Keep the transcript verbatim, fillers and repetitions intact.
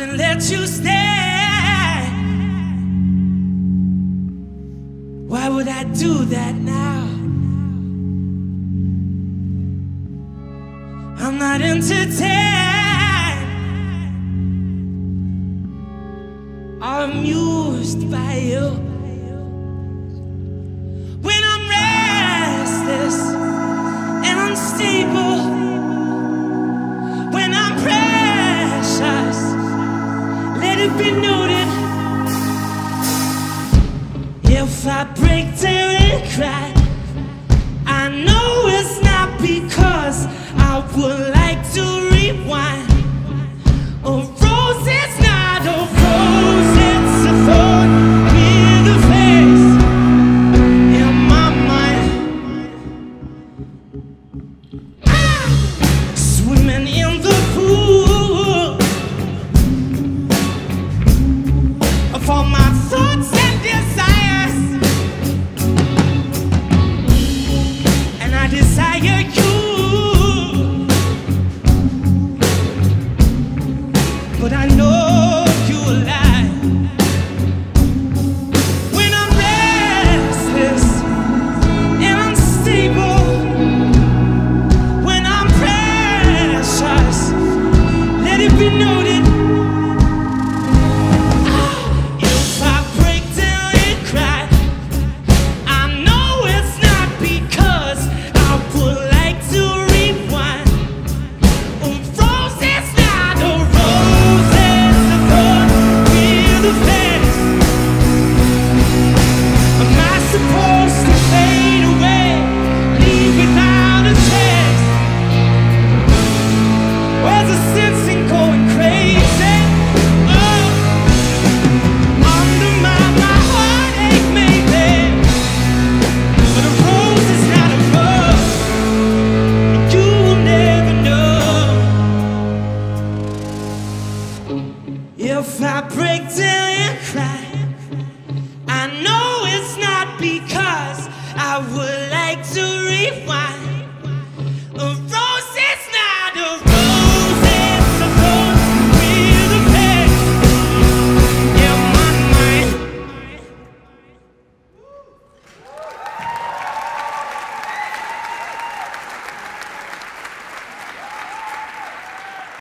wouldn't let you stay. Why would I do that now? I'm not entertained or amused by you. When I'm restless and unstable, when I'm precious, let it be noted. If I break down and cry, I know it's not because I would like to rewind. A rose is not a rose, it's a thorn in the face. In my mind, I'm swimming in the pool of all my thoughts and desires, and I desire you. But I know you lie. When I'm restless and unstable, when I'm precious, let it be noted. If I break down and cry, I know it's not because I would like to rewind. A rose is not a rose, it's a thorn in the face. Am I supposed to fade away, leave without a trace? Where's the